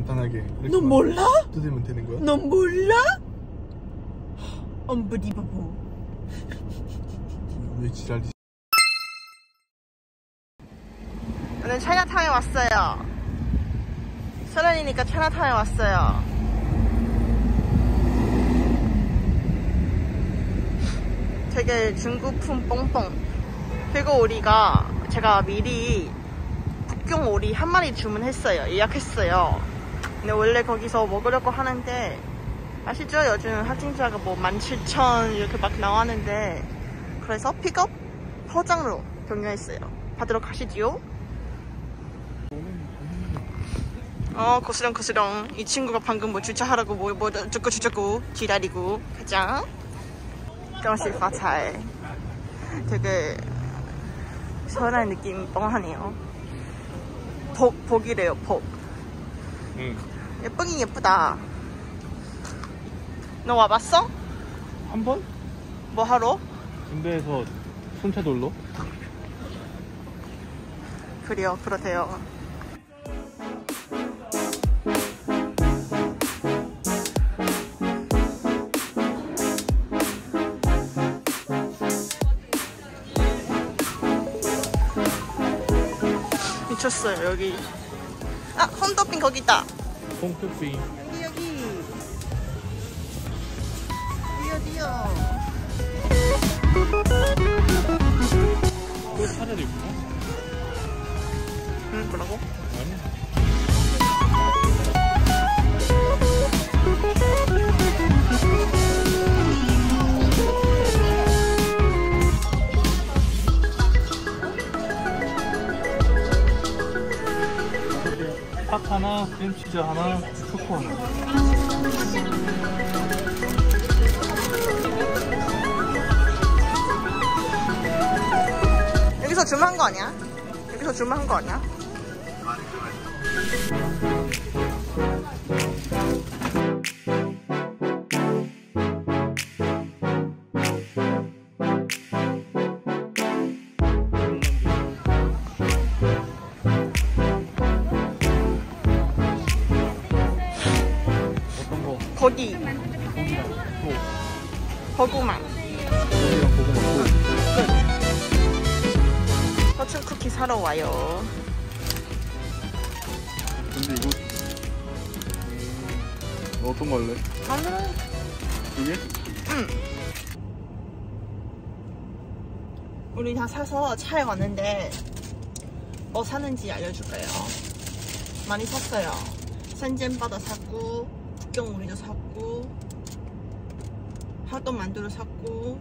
간단하게. 너 몰라? 뜯으면 되는 거야? 너 몰라? 언브리버블. 왜 지랄이? 오늘 차이나타운에 왔어요. 설날이니까 차이나타운에 왔어요. 되게 중국풍 뽕뽕. 그리고 우리가 제가 미리 북경 오리 한 마리 주문했어요. 예약했어요. 근데 원래 거기서 먹으려고 하는데 아시죠? 요즘 확진자가 뭐 17,000 이렇게 막 나왔는데 그래서 픽업 포장으로 변경했어요. 받으러 가시지요? 거스렁거스렁. 이 친구가 방금 뭐 주차하라고 뭐 어쩌고 기다리고 가자. 정식 파차에 되게 설날 느낌 뻥하네요. 복이래요, 복. 예쁘긴 예쁘다. 너 와봤어? 한 번? 뭐 하러? 군대에서 순차 돌러? 그래요, 그렇대요. 미쳤어요, 여기. 아, 홈토핑 거기 있다. 홈토핑. 여기. 어디요? 또 차례도 있구나? 응, 뭐라고? 아니. 팥 하나, 크림치즈 하나, 초코 하나. 여기서 주문한 거 아니야? 여기서 주문한 거 아니야? 어떤 거? 고기, 고기랑 버구망. 고기랑 고구마 또. 포춘 쿠키 사러 와요. 근데 이거 어떤 거 할래? 나는 이게? 응. 우리 다 사서 차에 왔는데 뭐 사는지 알려줄까요? 많이 샀어요. 산젠바도 샀고 북경 오리도 샀고 화도 만두도 샀고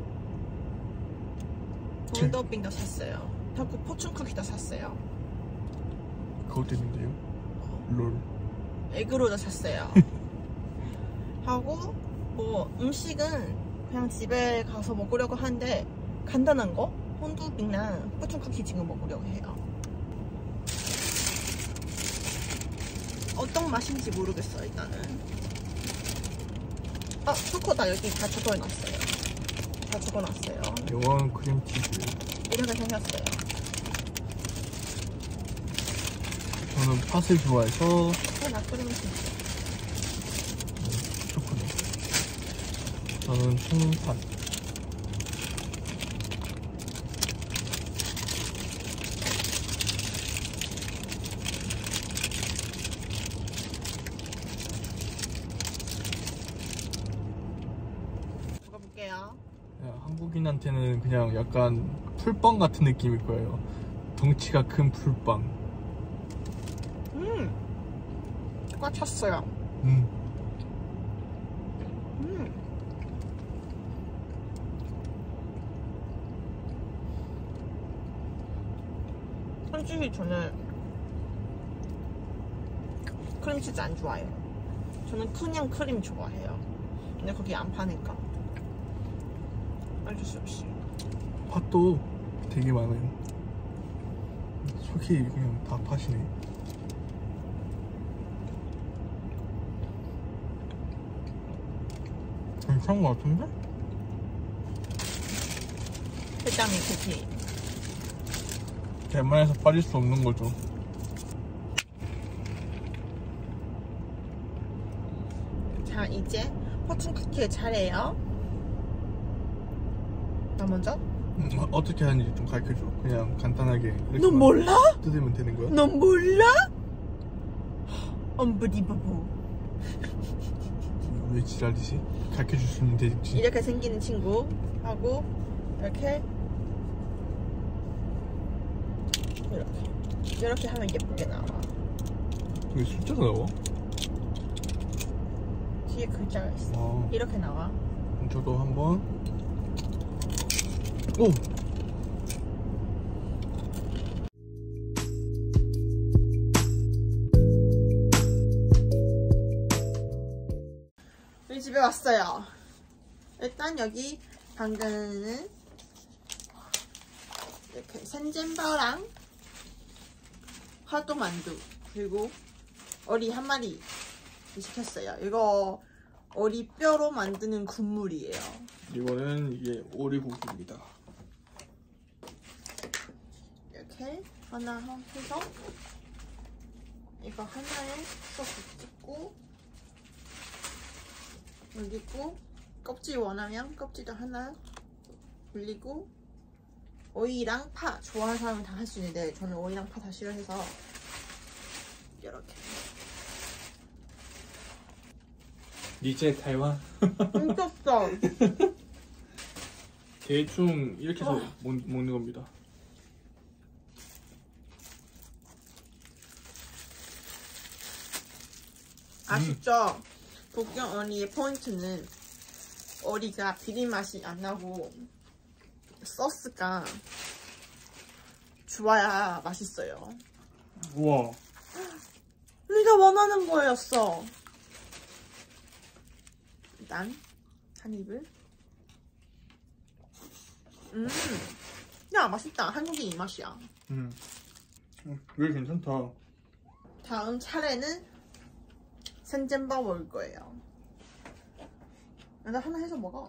돈더빙도 샀어요. 하고 포춘 쿠키도 샀어요. 그것도 있는데요? 롤. 에그로도 샀어요. 하고 뭐 음식은 그냥 집에 가서 먹으려고 하는데 간단한 거? 혼두빙이랑 포춘 쿠키 지금 먹으려고 해요. 어떤 맛인지 모르겠어. 일단은 초코다. 여기 다 적어놨어요. 다 적어놨어요. 영원 크림치즈. 이렇게 생겼어요. 저는 팥을 좋아해서 나 크림치즈. 초코네. 저는 홍팥. 먹어볼게요. 한국인한테는 그냥 약간 풀빵 같은 느낌일 거예요. 덩치가 큰 풀빵. 꽉 찼어요. 솔직히 저는 크림치즈 안 좋아해요. 저는 그냥 크림 좋아해요. 근데 거기 안 파니까 어쩔 수 없이. 팥도 되게 많아요. 솔직히 그냥 다 팥이네. 괜찮은 것 같은데? 비타민 쿠키. 대만에서 빠질 수 없는 거죠. 자, 이제 포춘 쿠키의 차례예요. 나 먼저? 어떻게 하는지 좀 가르쳐줘. 그냥 간단하게 이렇게 너 몰라? 뜯으면 되는 거야? 너 몰라? 언브리버블. 왜 지랄이지? 가르쳐줄 수 있는 되지. 이렇게 생기는 친구 하고 이렇게 하면 예쁘게 나와. 왜 숫자가 나와? 뒤에 글자가 있어. 이렇게 나와. 저도 한번. 오! 우리 집에 왔어요. 일단 여기 방금은 이렇게 생젠바랑 화도만두 그리고 어리 한 마리 시켰어요. 이거 어리 뼈로 만드는 국물이에요. 이거는 이게 오리고기입니다. 이렇게 하나 해서 이거 하나에 소스 찍고 올리고 껍질 원하면 껍질도 하나 올리고 오이랑 파 좋아하는 사람은 다 할 수 있는데 저는 오이랑 파 다 싫어해서 이렇게 니제 타이완. 훔쳤어. 대충 이렇게 해서 먹는 겁니다. 아쉽죠? 북경 어리의 포인트는 어리가 비린 맛이 안 나고 소스가 좋아야 맛있어요. 우와. 우리가 원하는 거였어. 일단 한 입을. 야 맛있다. 한국인 이 맛이야. 왜 괜찮다. 다음 차례는 생젠바 먹을 거예요. 나 하나 해서 먹어.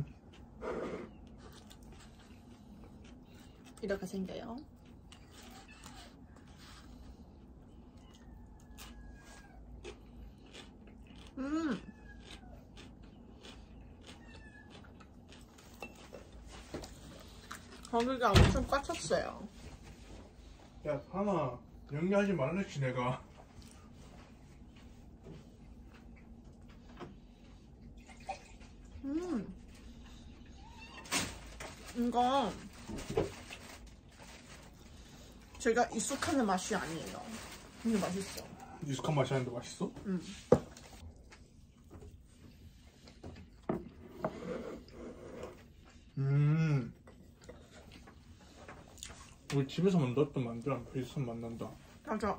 이렇게 생겨요. 거기가 엄청 꽉 찼어요. 야, 하나 연기하지 말랬지 내가. 이거 제가 익숙하는 맛이 아니에요. 근데 맛있어. 익숙한 맛이 아닌데 맛있어? 우리 집에서 만들었던 만두랑 비슷한 맛 난다. 맞아.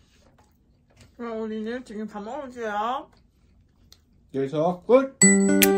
그럼 우리는 지금 밥 먹을게요. 여기서 끝!